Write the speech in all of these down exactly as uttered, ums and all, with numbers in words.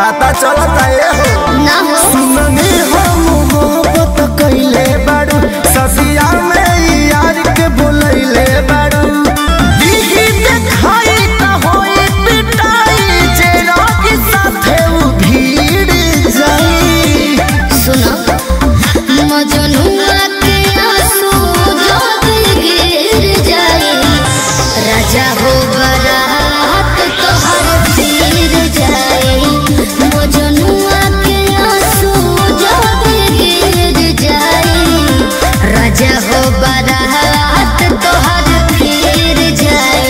पता चलता ये हो ना हो सुनने हम मोहब्बत कइले बारू ससिया में यार के बोलैले बारू दीदी देखाई त होई पिटाई जेरा के साथे उ भीड़ जाई। सुनो मजनुआ के आंसू जब गिर जाए राजा हो बारात तोहर फिर जाए। मजनुआ के आंसू जब गिर जाए राजा हो बारात तोहर फिर जाए।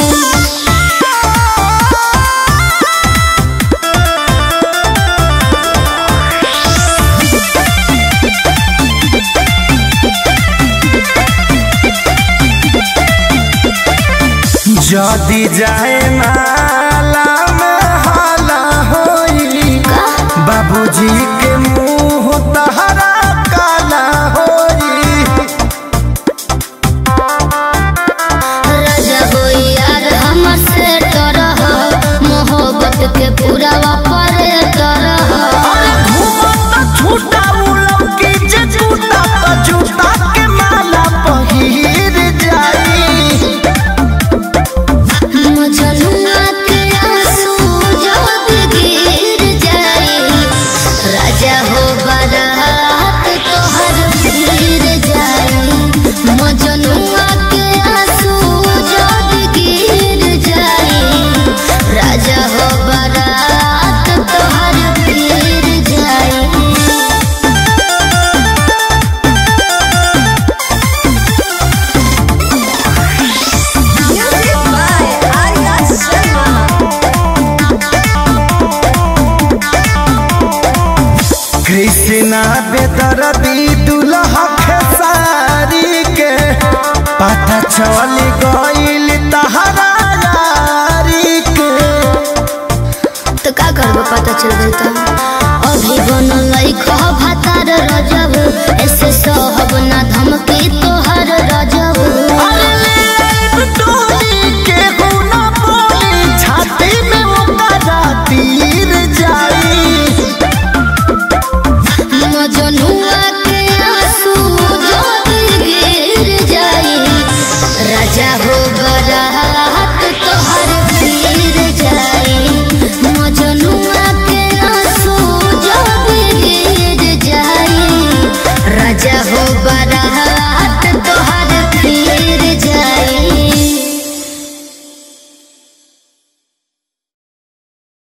जदी जाए माला में हाला होई बाबूजी के मुंह तहरा काला होई। राजा हो यार हमर से डरह मोहब्बत के पूरा वापर डरह। घूमत छूटा उलम की जे जूता त जूता के माला पहिर जाई। मजनुआ के आंसू जब गिर जाए राजा हो बारात तोहर फिर जाए। मजनुआ के आंसू जब गिर जाए राजा हो बारात तोहर फिर जाए। कृष्णा बेदर्दी दुल्हा खेसारी के पता चल गइल तहरा यारी के। तो का करबो पता चल गई तो अभी बनल भातार राजा